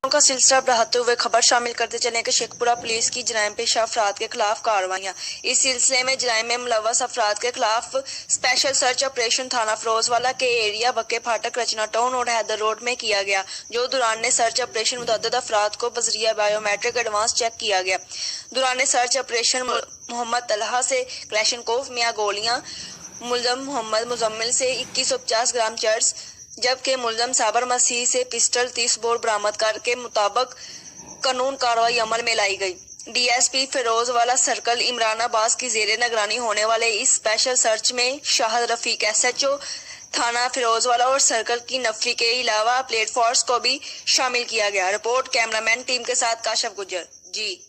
का सिलसिला बढ़ाते हुए खबर शामिल करते चले कि शेखपुरा पुलिस की जराइम पेशा अफराद के खिलाफ कार्रवाइयां। इस सिलसिले में जराइम में मुलव्वस अफराद के खिलाफ स्पेशल सर्च ऑपरेशन थाना फिरोजवाला के एरिया बक्के फाटक रचना टाउन और हैदर रोड में किया गया, जो दौरान सर्च ऑपरेशन मुतअद्दिद अफराद को बजरिया बायोमेट्रिक एडवांस चेक किया गया। दौरान सर्च ऑपरेशन मोहम्मद तलहा से क्लैशनकोफ मियां गोलियां, मुलजम मोहम्मद मुजम्मिल से 2150 ग्राम चर्स, जबकि मुलजम साबर मसीह से पिस्टल 30 बोर बरामद करके मुताबिक कानून कार्रवाई अमल में लाई गई। डीएसपी फिरोजवाला सर्कल इमरान अब्बास की जेर निगरानी होने वाले इस स्पेशल सर्च में शाहिद रफीक SHO थाना फिरोजवाला और सर्कल की नफरी के अलावा प्लेटफॉर्म्स को भी शामिल किया गया। रिपोर्ट कैमरामैन टीम के साथ काशफ गुजर। जी।